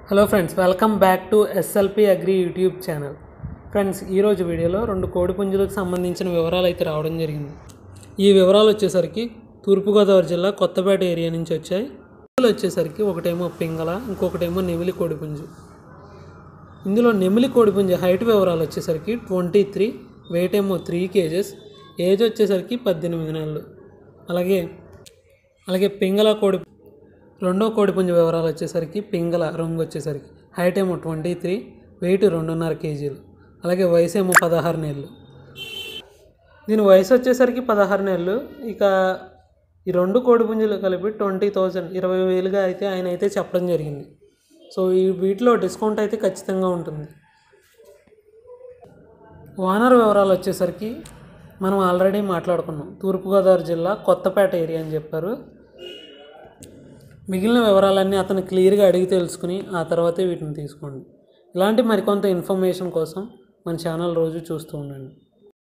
Hello friends, welcome back to SLP agri YouTube channel. Friends, ఈరోజు వీడియోలో 2 కోడిపుంజులకు సంబంధించిన వివరాలు అయితే రావడం జరిగింది. ఈ వివరాలు వచ్చేసరికి తూర్పుగోదావరి జిల్లా కొత్తపేట ఏరియా నుంచి వచ్చాయి. ఇందులో వచ్చేసరికి ఒకటేమో పింగళ, ఇంకొకటేమో నెమిలి కోడిపుంజు. ఇందులో నెమిలి కోడిపుంజు హైట్ వివరాలు వచ్చేసరికి 23, వెయిట్ ఏమో 3 kgs, ఏజ్ వచ్చేసరికి 18 నెలలు. అలాగే పింగళ రెండో కోడిపుంజు వివరాలు వచ్చేసరికి పింగళ రంగు వచ్చేసరికి హైట్ ఏమో 23, వెయిట్ 2.5 kgs, అలాగే వయసు ఏమో 16 నెలలు. దీని వయసు వచ్చేసరికి 16 నెలలు. ఇక ఈ 2 కోడిపుంజులు కలిపి 20,000 20,000గా అయితే ఆయన అయితే చెప్పడం జరిగింది. సో ఈ వీటిలో డిస్కౌంట్ అయితే ఖచ్చితంగా ఉంటుంది. ఓనర్ వివరాలు వచ్చేసరికి మనం ఆల్రెడీ మాట్లాడుకున్నాం, తూర్పుగోదావరి జిల్లా కొత్తపేట ఏరియా అని చెప్పారు. మిగిలిన వివరాలన్నీ అతను క్లియర్గా అడిగి తెలుసుకుని ఆ తర్వాతే వీటిని తీసుకోండి. ఇలాంటి మరికొంత ఇన్ఫర్మేషన్ కోసం మన ఛానల్ రోజు చూస్తూ ఉండండి.